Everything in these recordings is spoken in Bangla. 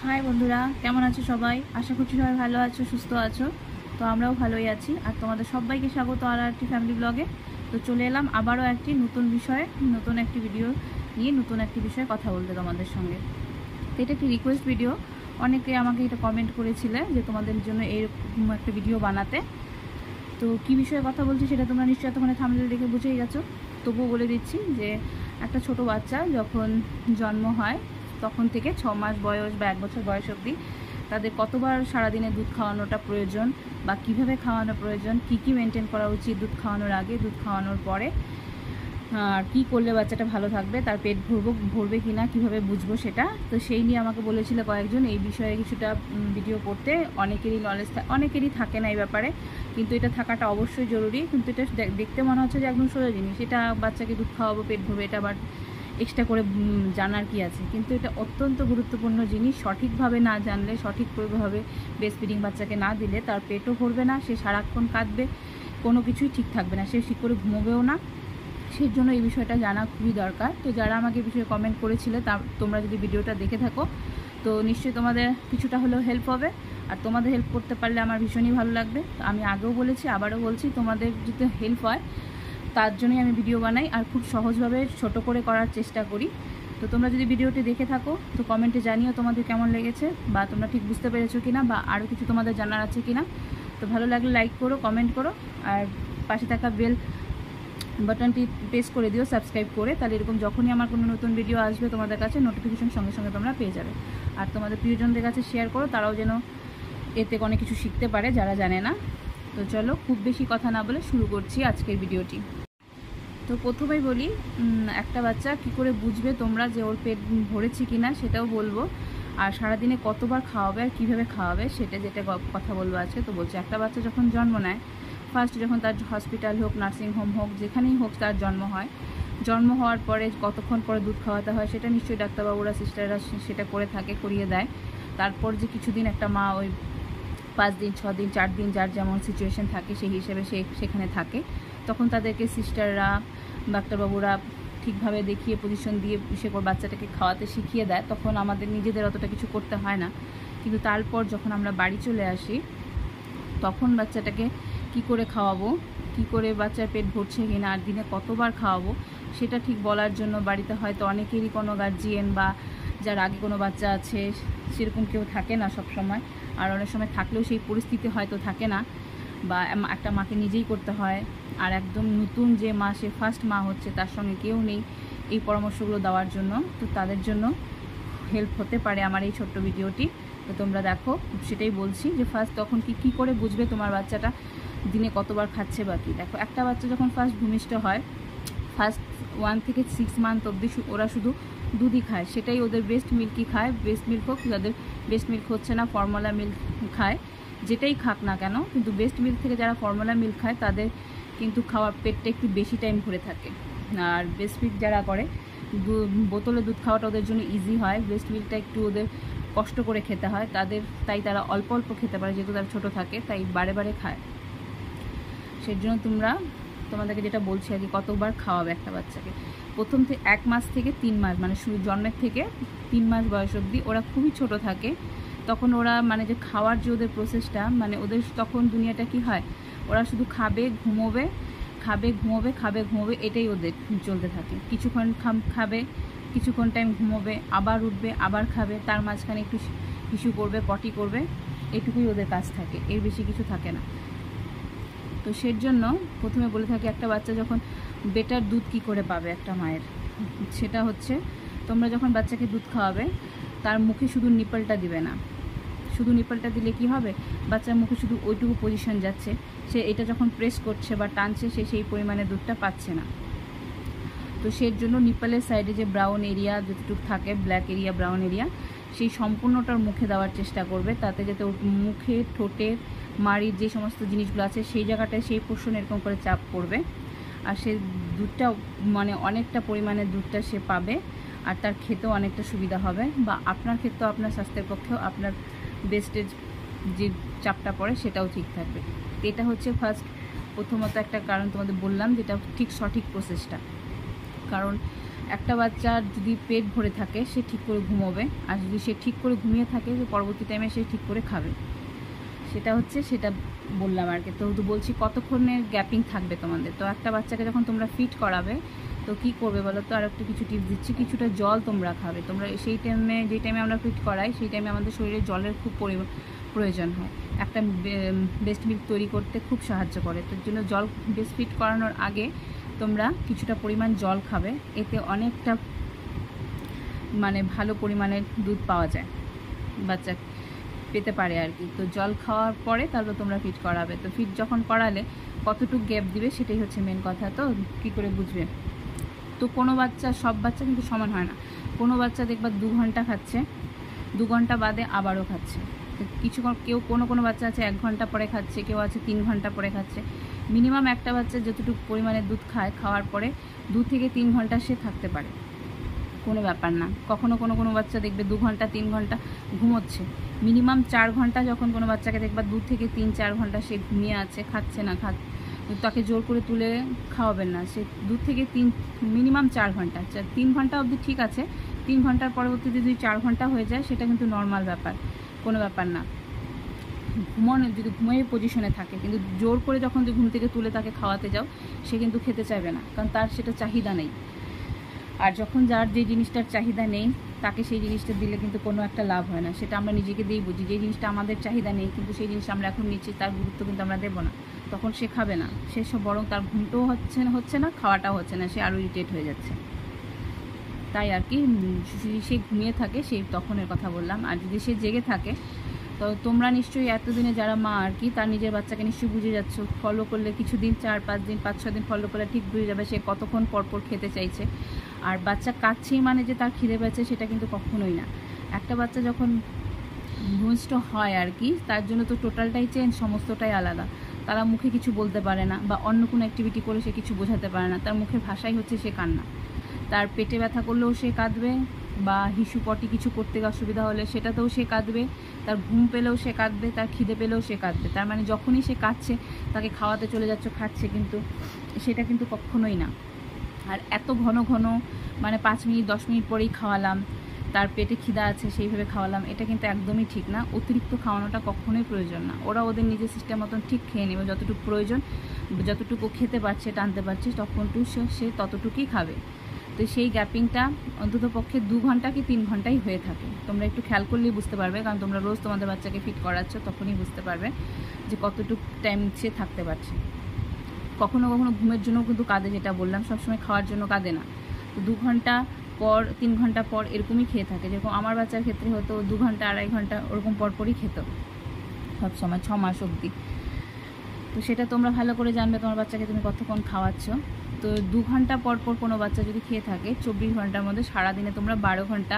হাই বন্ধুরা, কেমন আছো সবাই? আশা করছি সবাই ভালো আছো, সুস্থ আছো। তো আমরাও ভালোই আছি। আর তোমাদের সবাইকে স্বাগত আর একটি ফ্যামিলি ব্লগে। তো চলে এলাম আবারও একটি নতুন বিষয়ে, নতুন একটি ভিডিও নিয়ে, নতুন একটি বিষয়ে কথা বলতে তোমাদের সঙ্গে। তো এটা একটি রিকোয়েস্ট ভিডিও। অনেকে আমাকে এটা কমেন্ট করেছিলে যে তোমাদের জন্য এরকম একটা ভিডিও বানাতে। তো কী বিষয়ে কথা বলছি সেটা তোমরা নিশ্চয়ই এতক্ষণে থাম্বনেল দেখে বুঝেই গেছো। তবুও বলে দিচ্ছি যে একটা ছোট বাচ্চা যখন জন্ম হয় তখন থেকে 6 মাস বয়স বা 1 বছর বয়স অবধি তাদের কতবার সারাদিনে দুধ খাওয়ানোটা প্রয়োজন বা কিভাবে খাওয়ানো প্রয়োজন, কী মেনটেন করা উচিত দুধ খাওয়ানোর আগে, দুধ খাওয়ানোর পরে, আর কী করলে বাচ্চাটা ভালো থাকবে, তার পেট ভরবে কি না, কীভাবে বুঝবো সেটা। তো সেই নিয়ে আমাকে বলেছিল কয়েকজন এই বিষয়ে কিছুটা ভিডিও করতে। অনেকেরই নলেজ অনেকেরই থাকে না এই ব্যাপারে, কিন্তু এটা থাকাটা অবশ্যই জরুরি। কিন্তু এটা দেখতে মনে হচ্ছে যে একদম সোজা জিনিস, এটা বাচ্চাকে দুধ খাওয়াবো, পেট ভরবে, এটা আবার এক্সট্রা করে জানার কি আছে। কিন্তু এটা অত্যন্ত গুরুত্বপূর্ণ জিনিস। সঠিকভাবে না জানলে, সঠিকভাবে ব্রেস্ট ফিডিং বাচ্চাকে না দিলে তার পেটও ভরবে না, সে সারাক্ষণ কাঁদবে, কোনো কিছুই ঠিক থাকবে না, সে ঠিক করে ঘুমোবেও না। সেই জন্য এই বিষয়টা জানা খুবই দরকার। তো যারা আমাকে এই বিষয়ে কমেন্ট করেছিলে তোমরা যদি ভিডিওটা দেখে থাকো তো নিশ্চয়ই তোমাদের কিছুটা হলেও হেল্প হবে। আর তোমাদের হেল্প করতে পারলে আমার ভীষণই ভালো লাগবে। আমি আগেও বলেছি, আবারও বলছি, তোমাদের যদি হেল্প হয় তার জন্যই আমি ভিডিও বানাই আর খুব সহজভাবে ছোট করে করার চেষ্টা করি। তো তোমরা যদি ভিডিওটি দেখে থাকো তো কমেন্টে জানিও তোমাদের কেমন লেগেছে, বা তোমরা ঠিক বুঝতে পেরেছো কিনা, বা আরও কিছু তোমাদের জানার আছে কিনা। তো ভালো লাগলে লাইক করো, কমেন্ট করো, আর পাশে থাকা বেল বাটনটি প্রেস করে দিও সাবস্ক্রাইব করে। তাহলে এরকম যখনই আমার কোনো নতুন ভিডিও আসবে তোমাদের কাছে নোটিফিকেশন সঙ্গে সঙ্গে তোমরা পেয়ে যাবে। আর তোমাদের প্রিয়জনদের কাছে শেয়ার করো, তারাও যেন এতে অনেক কিছু শিখতে পারে যারা জানে না। তো চলো, খুব বেশি কথা না বলে শুরু করছি আজকের ভিডিওটি। তো প্রথমেই বলি, একটা বাচ্চা কি করে বুঝবে তোমরা যে ওর পেট ভরেছে কি না সেটাও বলবো, আর সারাদিনে কতবার খাওয়াবে আর কীভাবে খাওয়াবে সেটা যেটা কথা বলবো আজকে। তো বলছি, একটা বাচ্চা যখন জন্ম নেয়, ফার্স্ট যখন তার হসপিটাল হোক, নার্সিংহোম হোক, যেখানেই হোক তার জন্ম হয়, জন্ম হওয়ার পরে কতক্ষণ পরে দুধ খাওয়াতে হয় সেটা নিশ্চয়ই ডাক্তারবাবুরা, সিস্টাররা সেটা করে থাকে, করিয়ে দেয়। তারপর যে কিছুদিন একটা মা ওই 5 দিন, 6 দিন, 4 দিন যার যেমন সিচুয়েশন থাকে সেই হিসেবে সেখানে থাকে। তখন তাদেরকে সিস্টাররা, ডাক্তারবাবুরা ঠিকভাবে দেখিয়ে পজিশন দিয়ে সে বাচ্চাটাকে খাওয়াতে শিখিয়ে দেয়। তখন আমাদের নিজেদের অতটা কিছু করতে হয় না। কিন্তু তারপর যখন আমরা বাড়ি চলে আসি তখন বাচ্চাটাকে কি করে খাওয়াবো, কি করে বাচ্চার পেট ভরছে কিনা, আর দিনে কতবার খাওয়াবো সেটা ঠিক বলার জন্য বাড়িতে হয়তো অনেকেরই কোনো গার্জিয়ান বা যার আগে কোনো বাচ্চা আছে সেরকম কেউ থাকে না সব সময়। আর অনেক সময় থাকলেও সেই পরিস্থিতি হয়তো থাকে না, বা একটা মাকে নিজেই করতে হয়। আর একদম নতুন যে মা, সে ফার্স্ট মা হচ্ছে, তার সঙ্গে কেউ নেই এই পরামর্শগুলো দেওয়ার জন্য। তো তাদের জন্য হেল্প হতে পারে আমার এই ছোট্ট ভিডিওটি। তো তোমরা দেখো, সেটাই বলছি যে ফার্স্ট তখন কি করে বুঝবে তোমার বাচ্চাটা দিনে কতবার খাচ্ছে বা কী। দেখো, একটা বাচ্চা যখন ফার্স্ট ভূমিষ্ঠ হয়, ফার্স্ট 1 থেকে 6 মান্থ অবধি ওরা শুধু দুধই খায়, সেটাই ওদের বেস্ট মিল্কই খায়। বেস্ট মিল্ক হোক, যাদের বেস্ট মিল্ক হচ্ছে না ফর্মুলা মিল্ক খায়, যেটাই খাক না কেন, কিন্তু বেস্ট মিল্ক থেকে যারা ফর্মুলা মিল্ক খায় তাদের কিন্তু খাওয়ার পেটটা একটু বেশি টাইম ভরে থাকে। আর বেস্ট মিল্ক যারা করে, বোতলে দুধ খাওয়াটা ওদের জন্য ইজি হয়, বেস্ট মিল্কটা একটু ওদের কষ্ট করে খেতে হয় তাই তারা অল্প অল্প খেতে পারে, যেহেতু তারা ছোটো থাকে তাই বারে বারে খায়। সেই জন্য তোমাদেরকে যেটা বলছি আর কি, কতবার খাওয়াবে একটা বাচ্চাকে। প্রথম থেকে 1 মাস থেকে 3 মাস, মানে শুধু জন্মের থেকে 3 মাস বয়স অবধি ওরা খুবই ছোট থাকে। তখন ওরা মানে যে খাওয়ার যে ওদের প্রসেসটা, মানে ওদের তখন দুনিয়াটা কি হয়, ওরা শুধু খাবে, ঘুমোবে, খাবে, ঘুমোবে, খাবে, ঘুমোবে, এটাই ওদের চলতে থাকে। কিছুক্ষণ খাবে, কিছুক্ষণ টাইম ঘুমোবে, আবার উঠবে, আবার খাবে, তার মাঝখানে একটু হিসু করবে, পটি করবে, এটুকুই ওদের কাজ থাকে, এর বেশি কিছু থাকে না। তো সেই জন্য প্রথমে বলে থাকি, একটা বাচ্চা যখন বেটার দুধ কি করে পাবে একটা মায়ের, সেটা হচ্ছে তোমরা যখন বাচ্চাকে দুধ খাওয়াবে তার মুখে শুধু নিপলটা দিবে না। শুধু নিপলটা দিলে কি হবে, বাচ্চার মুখে শুধু ওইটুকু পজিশন যাচ্ছে, সে এটা যখন প্রেস করছে বা টানছে সে সেই পরিমাণে দুধটা পাচ্ছে না। তো সেই জন্য নিপলের সাইডে যে ব্রাউন এরিয়া যতটুকু থাকে, ব্ল্যাক এরিয়া, ব্রাউন এরিয়া, সেই সম্পূর্ণটার মুখে দেওয়ার চেষ্টা করবে, তাতে যাতে ওর মুখে, ঠোঁটের, মাড়ির যে সমস্ত জিনিসগুলো আছে সেই জায়গাটায় সেই পোর্শন এরকম করে চাপ পড়বে, আর সে দুধটা মানে অনেকটা পরিমাণে দুধটা সে পাবে, আর তার খেতেও অনেকটা সুবিধা হবে, বা আপনার ক্ষেত্রেও, আপনার স্বাস্থ্যের পক্ষেও আপনার বেস্টের যে চাপটা পড়ে সেটাও ঠিক থাকবে। এটা হচ্ছে প্রথমত একটা কারণ তোমাদের বললাম, যেটা ঠিক সঠিক প্রসেসটা। কারণ একটা বাচ্চার যদি পেট ভরে থাকে সে ঠিক করে ঘুমোবে, আর যদি সে ঠিক করে ঘুমিয়ে থাকে পরবর্তী টাইমে সে ঠিক করে খাবে। সেটা বললাম আর কি। তো বলছি কতক্ষণের গ্যাপিং থাকবে তোমাদের। তো একটা বাচ্চাকে যখন তোমরা ফিট করাবে তো কী করবে বলো তো, আর একটু কিছু টিপস দিচ্ছি। কিছুটা জল তোমরা খাবে। তোমরা সেই টাইমে, যে টাইমে আমরা ফিট করাই সেই টাইমে আমাদের শরীরে জলের খুব প্রয়োজন হয়। একটা ব্রেস্ট মিল্ক তৈরি করতে খুব সাহায্য করে। তার জন্য জল ব্রেস্ট ফিট করানোর আগে তোমরা কিছুটা পরিমাণ জল খাবে। এতে অনেকটা ভালো পরিমাণের দুধ পাওয়া যায়, বাচ্চা পেতে পারে আর কি। তো জল খাওয়ার পরে তারপর তোমরা ফিট করাবে। তো ফিট যখন করালে কতটুকু গ্যাপ দিবে সেটাই হচ্ছে মেন কথা। তো কী করে বুঝবে? তো কোনো বাচ্চা, সব বাচ্চা কিন্তু সমান হয় না। কোনো বাচ্চা দেখবা 2 ঘন্টা খাচ্ছে, 2 ঘন্টা বাদে আবারও খাচ্ছে। কেউ কোনো বাচ্চা আছে 1 ঘন্টা পরে খাচ্ছে, কেউ আছে 3 ঘন্টা পরে খাচ্ছে। মিনিমাম একটা বাচ্চা যতটুকু পরিমাণে দুধ খায়, খাওয়ার পরে 2 থেকে 3 ঘন্টা সে থাকতে পারে, কোনো ব্যাপার না। কোনো বাচ্চা দেখবে 2 ঘন্টা 3 ঘন্টা ঘুমোচ্ছে। মিনিমাম 4 ঘন্টা যখন কোনো বাচ্চাকে দেখবা 2 থেকে 3-4 ঘন্টা সে ঘুমিয়ে আছে, খাচ্ছে না, তাকে জোর করে তুলে খাওয়াবেন না। সে 2 থেকে 3, মিনিমাম 4 ঘন্টা, 3 ঘন্টা অবধি ঠিক আছে। 3 ঘন্টার পরবর্তীতে যদি 4 ঘন্টা হয়ে যায় সেটা কিন্তু নর্মাল ব্যাপার, কোনো ব্যাপার না। যদি ঘুমিয়ে পজিশনে থাকে, কিন্তু জোর করে যখন ঘুম থেকে তুলে তাকে খাওয়াতে যাও সে কিন্তু খেতে চাইবে না, কারণ তার সেটা চাহিদা নেই। আর যখন যার যে জিনিসটার চাহিদা নেই তাকে সেই জিনিসটা দিলে কিন্তু কোনো একটা লাভ হয় না। সেটা আমরা নিজেকে দিয়েই বুঝি। যে জিনিসটা আমাদের চাহিদা নেই কিন্তু সেই জিনিসটা আমরা এখন নিচ্ছি, তার গুরুত্ব কিন্তু আমরা দেবো না, তখন সে খাবে না। সে সব বরং তার ঘুমটাও হচ্ছে না, খাওয়াটাও হচ্ছে না, সে আরও ইরিটেট হয়ে যাচ্ছে। তাই আর কি, যদি সে ঘুমিয়ে থাকে সেই তখনের কথা বললাম। আর যদি সে জেগে থাকে, তো তোমরা নিশ্চয়ই এতদিনে যারা মা আর কি, তার নিজের বাচ্চাকে নিশ্চয়ই বুঝে যাচ্ছ। ফলো করলে কিছুদিন, 4-5 দিন, 5-6 দিন ফলো করলে ঠিক বুঝে যাবে সে কতক্ষণ পরপর খেতে চাইছে। আর বাচ্চা কাচ্ছেই যে তার খিদে পেয়েছে সেটা কিন্তু কখনোই না। একটা বাচ্চা যখন ভূমিষ্ঠ হয় আর কি, তার জন্য তো টোটালটাই চেঞ্জ, সমস্তটাই আলাদা। তারা মুখে কিছু বলতে পারে না, বা অন্য কোনো অ্যাক্টিভিটি করে সে কিছু বোঝাতে পারে না। তার মুখের ভাষাই হচ্ছে সে কান্না। তার পেটে ব্যথা করলেও সে কাঁদবে, বা হিসু পটি কিছু করতে অসুবিধা হলে সেটাতেও সে কাঁদবে। তার ঘুম পেলেও সে কাঁদবে, তার খিদে পেলেও সে কাঁদবে। তার যখনই সে কাঁদছে তাকে খাওয়াতে চলে যাচ্ছ, খাচ্ছে, কিন্তু সেটা কিন্তু কখনোই না। আর এত ঘন 5 মিনিট 10 মিনিট পরেই খাওয়ালাম, তার পেটে খিদা আছে সেইভাবে খাওয়ালাম, এটা কিন্তু একদমই ঠিক না। অতিরিক্ত খাওয়ানোটা কখনোই প্রয়োজন না। ওরা ওদের নিজের সিস্টেম মতন ঠিক খেয়ে নেবে, যতটুকু প্রয়োজন, যতটুকু খেতে পারছে, টানতে পারছে, সে ততটুকুই খাবে। তো সেই গ্যাপিংটা অন্তত পক্ষে 2 ঘন্টা কি 3 ঘন্টাই হয়ে থাকে। তোমরা একটু খেয়াল করলেই বুঝতে পারবে, কারণ তোমরা রোজ তোমাদের বাচ্চাকে ফিট করাচ্ছ, তখনই বুঝতে পারবে যে কতটুকু টাইম সে থাকতে পারছে। কখনো ঘুমের জন্য কিন্তু কাঁদে, যেটা বললাম, সবসময় খাওয়ার জন্য কাঁদে না। তো 2 ঘন্টা পর, 3 ঘন্টা পর এরকমই খেয়ে থাকে। যেরকম আমার বাচ্চার ক্ষেত্রে হতো 2 ঘন্টা 2.5 ঘন্টা ওরকম পরপরই খেত সবসময়, 6 মাস অবধি। তো সেটা তোমরা ভালো করে জানবে তোমার বাচ্চাকে তুমি কতক্ষণ খাওয়াচ্ছ। তো 2 ঘন্টা পর কোনো বাচ্চা যদি খেয়ে থাকে, 24 ঘন্টার মধ্যে সারাদিনে তোমরা 12 ঘন্টা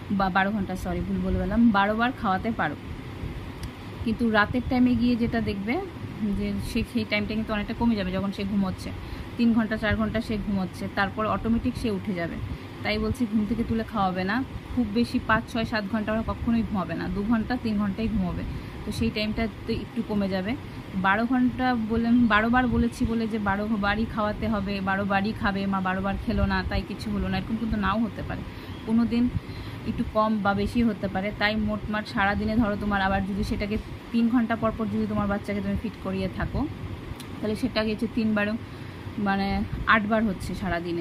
12 বার খাওয়াতে পারো। কিন্তু রাতের টাইমে গিয়ে যেটা দেখবে যে সেই টাইমটা কিন্তু অনেকটা কমে যাবে। যখন সে ঘুমোচ্ছে 3 ঘন্টা 4 ঘন্টা সে ঘুমোচ্ছে, তারপর অটোমেটিক সে উঠে যাবে। তাই বলছি ঘুম থেকে তুলে খাওয়াবে না। খুব বেশি 5, 6, 7 ঘন্টা ওরা কখনোই ঘুমাবে না, 2 ঘন্টা 3 ঘন্টাই ঘুমোবে। তো সেই টাইমটা তো একটু কমে যাবে। 12 ঘন্টা 12 বার বলেছি বলে যে 12 বারই খাওয়াতে হবে, 12 বারই খাবে, মা 12 বার খেলো না তাই কিছু হলো না, এরকম কিন্তু নাও হতে পারে। কোনো দিন একটু কম বা বেশি হতে পারে। তাই মোটমাট সারাদিনে ধরো তোমার, আবার যদি সেটাকে 3 ঘন্টা পর যদি তোমার বাচ্চাকে তুমি ফিট করিয়ে থাকো, তাহলে সেটা গেছে 3 বারও 8 বার হচ্ছে সারাদিনে,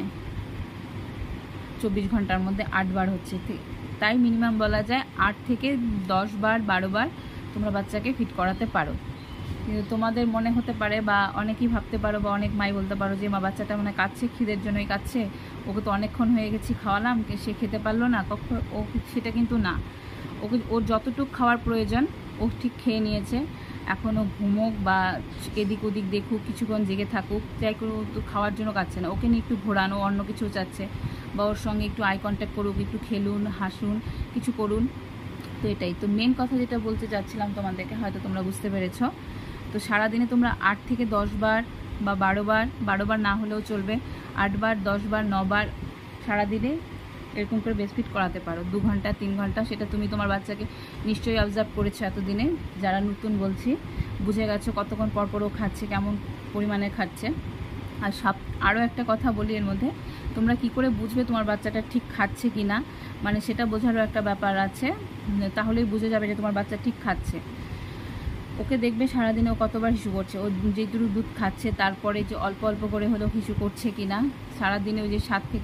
24 ঘন্টার মধ্যে 8 বার হচ্ছে। তাই মিনিমাম বলা যায় 8 থেকে 10 বার 12 বার তোমরা বাচ্চাকে ফিট করাতে পারো। কিন্তু তোমাদের মনে হতে পারে, বা অনেকেই ভাবতে পারো, বা অনেক মাই বলতে পারো যে মা বাচ্চাটা কাঁদছে, খিদের জন্যই কাঁদছে, ওকে তো অনেকক্ষণ হয়ে গেছি খাওয়ালাম, সে খেতে পারলো না। সেটা কিন্তু না। ওর যতটুকু খাওয়ার প্রয়োজন ও ঠিক খেয়ে নিয়েছে। এখনও ঘুমোক বা এদিক ওদিক দেখুক, কিছুক্ষণ জেগে থাকুক, যাই করে তো খাওয়ার জন্য কাঁদছে না। ওকে নিয়ে একটু ঘোরানো, অন্য কিছু চাচ্ছে, বা ওর সঙ্গে একটু আই কন্ট্যাক্ট করুক, একটু খেলুন, হাসুন, কিছু করুন। তো এটাই তো মেন কথা যেটা বলতে চাচ্ছিলাম তোমাদেরকে, হয়তো তোমরা বুঝতে পেরেছ। তো সারাদিনে তোমরা 8 থেকে 10 বার বা 12 বার না হলেও চলবে, 8 বার 10 বার 9 বার সারাদিনে এরকম করে ব্রেস্টফিড করাতে পারো। 2 ঘন্টা 3 ঘন্টা, সেটা তুমি তোমার বাচ্চাকে নিশ্চয়ই অবজার্ভ করেছো এতদিনে। যারা নতুন বলছি, বুঝে গেছো কতক্ষণ পরপরও খাচ্ছে, কেমন পরিমাণে খাচ্ছে। আর আরও একটা কথা বলি এর মধ্যে, তোমরা কি করে বুঝবে তোমার বাচ্চাটা ঠিক খাচ্ছে কি না, মানে সেটা বোঝারও একটা ব্যাপার আছে। তাহলেই বুঝে যাবে যে তোমার বাচ্চা ঠিক খাচ্ছে। ওকে দেখবে সারাদিনে ও কতবার হিসু করছে, ও যেটুকু দুধ খাচ্ছে তারপরে যে অল্প অল্প করে হলেও হিসু করছে কি না, সারাদিনে ওই যে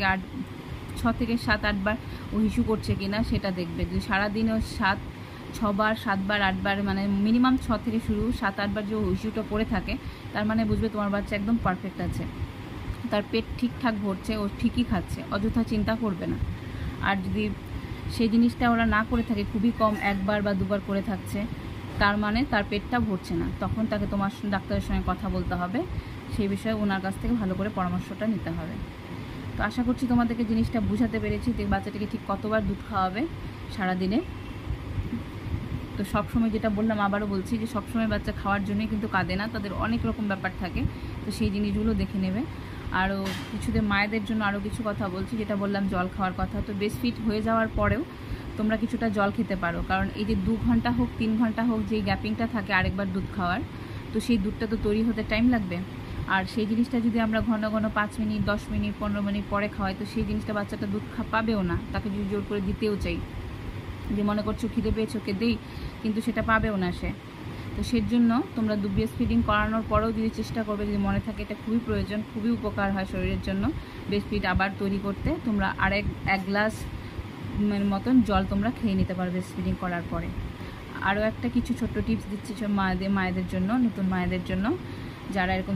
6 থেকে 7-8 বার ও হিসু করছে কি না সেটা দেখবে। যদি সারাদিনে 6 বার 7 বার 8 বার মানে মিনিমাম 6 থেকে শুরু 7-8 বার যে হিসুটা করে থাকে, তার মানে বুঝবে তোমার বাচ্চা একদম পারফেক্ট আছে, তার পেট ঠিকঠাক ভরছে, ও ঠিকই খাচ্ছে, অযথা চিন্তা করবে না। আর যদি সেই জিনিসটা ওরা না করে থাকে, খুবই কম 1 বার বা 2 বার করে থাকছে, তার মানে তার পেটটা ভরছে না, তখন তাকে তোমার ডাক্তারের সঙ্গে কথা বলতে হবে, সেই বিষয়ে ওনার কাছ থেকে ভালো করে পরামর্শটা নিতে হবে। তো আশা করছি তোমাদেরকে জিনিসটা বুঝাতে পেরেছি যে বাচ্চাটাকে ঠিক কতবার দুধ খাওয়াবে সারাদিনে। তো সবসময় যেটা বললাম আবারও বলছি যে সবসময় বাচ্চা খাওয়ার জন্যই কিন্তু কাঁদে না, তাদের অনেক রকম ব্যাপার থাকে, তো সেই জিনিসগুলো দেখে নেবে। আরও কিছুদের মায়েদের জন্য আরও কিছু কথা বলছি, যেটা বললাম জল খাওয়ার কথা। তো বেস্ট ফিট হয়ে যাওয়ার পরেও তোমরা কিছুটা জল খেতে পারো, কারণ এই যে 2 ঘন্টা হোক 3 ঘন্টা হোক যেই গ্যাপিংটা থাকে আরেকবার দুধ খাওয়ার, তো সেই দুধটা তো তৈরি হতে টাইম লাগবে। আর সেই জিনিসটা যদি আমরা ঘন ঘন 5 মিনিট 10 মিনিট 15 মিনিট পরে খাওয়াই, তো সেই জিনিসটা বাচ্চাটা দুধ পাবেও না, তাকে যদি জোর করে দিতেও চাই, যে মনে করছো খিদে পেয়েছে ওকে দেই, কিন্তু সেটা পাবেও না সে। তো সেই জন্য তোমরা ব্রেস্ট ফিডিং করানোর পরেও যদি চেষ্টা করবে, যদি মনে থাকে এটা খুবই প্রয়োজন, খুবই উপকার হয় শরীরের জন্য ব্রেস্ট ফিড আবার তৈরি করতে, তোমরা এক গ্লাস মতন জল তোমরা খেয়ে নিতে পারবে ব্রেস্ট ফিডিং করার পরে। আরও একটা কিছু ছোট্ট টিপস দিচ্ছি মায়েদের জন্য, নতুন মায়েদের জন্য, যারা এরকম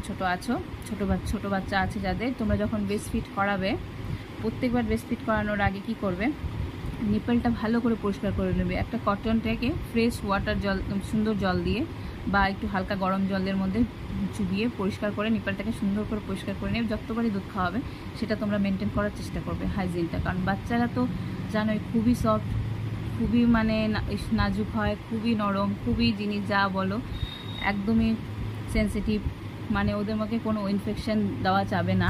ছোট বাচ্চা আছে যাদের, তোমরা যখন ব্রেস্ট ফিড করাবে, প্রত্যেকবার ব্রেস্ট ফিড করানোর আগে কি করবে, নিপলটা ভালো করে পরিষ্কার করে নেবে। একটা কটনটাকে ফ্রেশ ওয়াটার জল, সুন্দর জল দিয়ে বা একটু হালকা গরম জলের মধ্যে চুবিয়ে পরিষ্কার করে নিপলটাকে সুন্দর করে পরিষ্কার করে নেবে। যতবারই দুধ খাওয়াবে সেটা তোমরা মেনটেন করার চেষ্টা করবে, হাইজিনটা। কারণ বাচ্চারা তো জানোই খুবই সফট, খুবই মানে নাজুক হয়, খুবই নরম, খুবই জিনিস যা বলো একদমই সেন্সিটিভ, মানে ওদের মধ্যে কোনো ইনফেকশন দেওয়া যাবে না,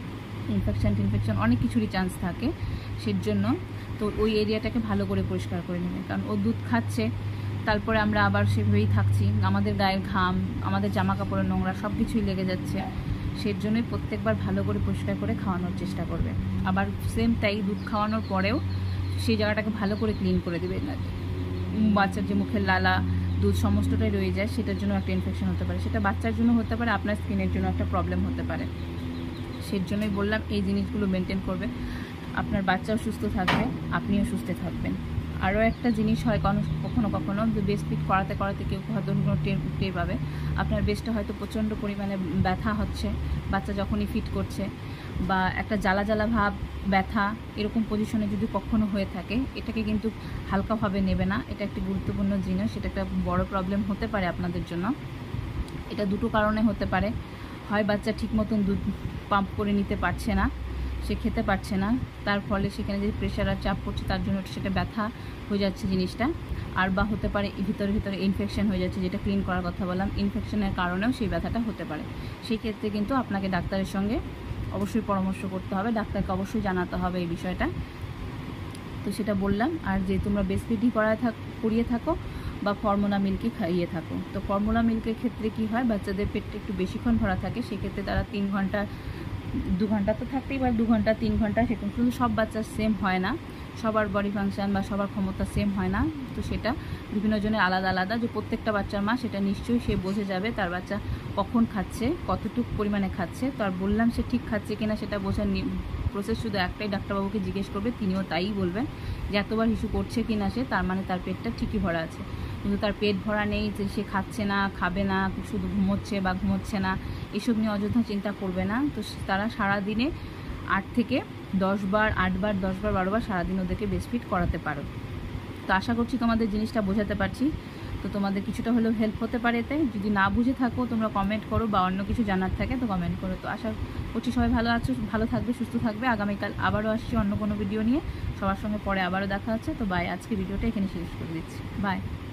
ইনফেকশন অনেক কিছুরই চান্স থাকে। সেই জন্য তো ওই এরিয়াটাকে ভালো করে পরিষ্কার করে নেবে, কারণ ও দুধ খাচ্ছে, তারপরে আমরা আবার সেভাবেই থাকছি, আমাদের গায়ের ঘাম, আমাদের জামা কাপড়ের নোংরা সব কিছুই লেগে যাচ্ছে। সেই জন্যই প্রত্যেকবার ভালো করে পরিষ্কার করে খাওয়ানোর চেষ্টা করবে। আবার সেম তাই দুধ খাওয়ানোর পরেও সেই জায়গাটাকে ভালো করে ক্লিন করে দেবে, বাচ্চার যে মুখের লালা দুধ সমস্তটাই রয়ে যায়, সেটার জন্য একটা ইনফেকশন হতে পারে, সেটা বাচ্চার জন্য হতে পারে, আপনার স্কিনের জন্য একটা প্রবলেম হতে পারে। সেই জন্যই বললাম এই জিনিসগুলো মেনটেন করবে, আপনার বাচ্চাও সুস্থ থাকবে, আপনিও সুস্থ থাকবেন। আরও একটা জিনিস হয় কখনো কখনো যে ব্রেস্ট ফিড করাতে কেউ হয়তো টের পাবে, আপনার ব্রেস্টটা হয়তো প্রচণ্ড পরিমাণে ব্যথা হচ্ছে বাচ্চা যখনই ফিট করছে, বা একটা জ্বালা ভাব ব্যথা এরকম পজিশনে যদি কখনো হয়ে থাকে, এটাকে কিন্তু হালকাভাবে নেবে না, এটা একটি গুরুত্বপূর্ণ জিনিস, এটা একটা বড় প্রবলেম হতে পারে আপনাদের জন্য। এটা দুটো কারণে হতে পারে, হয় বাচ্চা ঠিক মতন দুধ পাম্প করে নিতে পারছে না, সে খেতে পারছে না, তার ফলে সেখানে যে প্রেশার আর চাপ পড়ছে তার জন্য সেটা ব্যথা হয়ে যাচ্ছে জিনিসটা, আর বা হতে পারে ভিতরে ইনফেকশন হয়ে যাচ্ছে, যেটা ক্লিন করার কথা বললাম, ইনফেকশনের কারণেও সেই ব্যথাটা হতে পারে। সেই ক্ষেত্রে কিন্তু আপনাকে ডাক্তারের সঙ্গে অবশ্যই পরামর্শ করতে হবে, ডাক্তারকে অবশ্যই জানাতে হবে এই বিষয়টা। তো সেটা বললাম। আর যে তোমরা ব্রেস্ট ফিডিং করিয়ে থাকো বা ফর্মুলা মিল্কে খাইয়ে থাকো, তো ফর্মুলা মিল্কের ক্ষেত্রে কি হয়, বাচ্চাদের পেটটা একটু বেশিক্ষণ ভরা থাকে, সেক্ষেত্রে তারা 3 ঘন্টা 2 ঘন্টা তো থাকতেই পারে, 2 ঘন্টা 3 ঘন্টা, সেরকম কিন্তু সব বাচ্চার সেম হয় না, সবার বডি ফাংশন বা সবার ক্ষমতা সেম হয় না, তো সেটা বিভিন্ন জনের আলাদা, যে প্রত্যেকটা বাচ্চার মা সেটা নিশ্চয়ই সে বোঝে যাবে তার বাচ্চা কখন খাচ্ছে, কতটুকু পরিমাণে খাচ্ছে। তো আর বললাম সে ঠিক খাচ্ছে কিনা সেটা বোঝার প্রসেস শুধু একটাই, ডাক্তারবাবুকে জিজ্ঞেস করবে, তিনিও তাই বলবেন যে এতবার হিসু করছে কিনা সে, তার মানে তার পেটটা ঠিকই ভরা আছে। কিন্তু তার পেট ভরা নেই, যে সে খাচ্ছে না, খাবে না, শুধু ঘুমোচ্ছে না, এসব নিয়ে অযথা চিন্তা করবে না। তো তারা সারাদিনে 8 থেকে 10 বার 8 বার 10 বার 12 বার সারাদিন ওদেরকে ব্রেস্ট ফিড করাতে পারো। তো আশা করছি তোমাদের জিনিসটা বোঝাতে পারছি, তো তোমাদের কিছুটা হলেও হেল্প হতে পারে এতে। যদি না বুঝে থাকো তোমরা কমেন্ট করো, বা অন্য কিছু জানার থাকে তো কমেন্ট করো। তো আশা করছি সবাই ভালো থাকবে, সুস্থ থাকবে। আগামীকাল আবারও আসছি অন্য কোনো ভিডিও নিয়ে, সবার সঙ্গে পরে আবারও দেখা হচ্ছে। তো বাই, আজকে ভিডিওটা এখানে শেষ করে দিচ্ছি, বাই।